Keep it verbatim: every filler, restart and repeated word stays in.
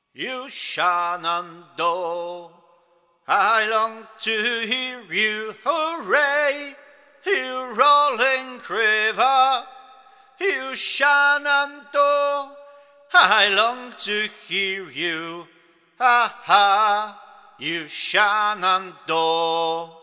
You Shenandoah, I long to hear you hooray, you rolling river. You Shenandoah, I long to hear you, ha ha, you Shenandoah.